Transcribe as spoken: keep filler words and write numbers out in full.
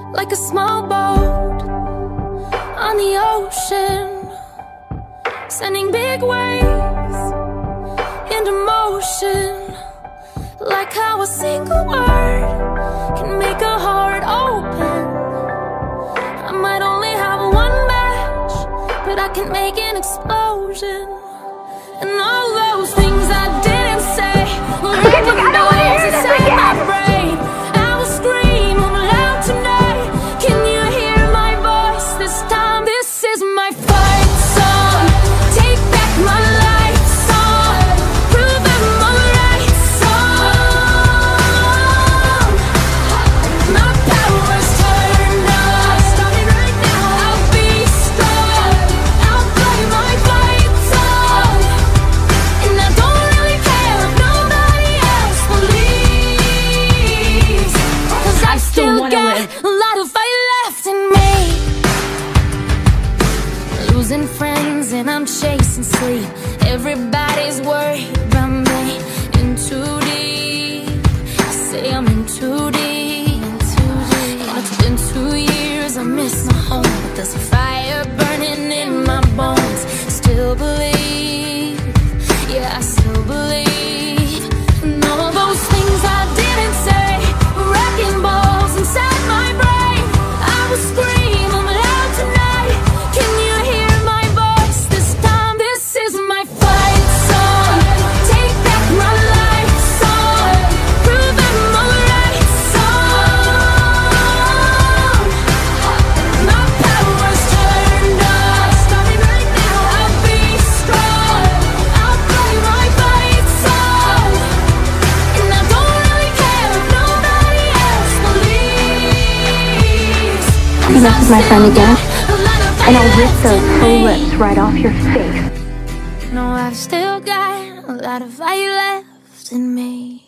like a small boat on the ocean, sending big waves into motion. Like how a single word can make a heart open. I might only have one match, but I can make an explosion. And all those things I didn't say were wrecking balls inside my brain. I will scream loud tonight. Can you hear my voice this time? This is my fight song. Take back my life song. Prove I'm alright song. My power's turned on. Starting right now. I'll be strong. I'll play my fight song. And I don't really care if nobody else believes, 'cause I still got a lot of fight left in me. Losing friends and I'm chasing sleep. Everybody's worried about me. In too deep. I say I'm in too deep. And it's been two years, I miss my home, but there's a fire burning in my bones. Still believe, yeah, I still believe. And all those things I didn't say were wrecking balls inside my brain. I will scream loud tonight. Can you hear my voice this time? This is my fight song. Take back my life song. Prove I'm alright song. My power's turned on. Starting right now. I'll be strong. I'll play my fight song. And I don't really care if nobody else believes. You mess with my friend again, and I'll rip those whole lips right off your face. No, I've still got a lot of fight left in me.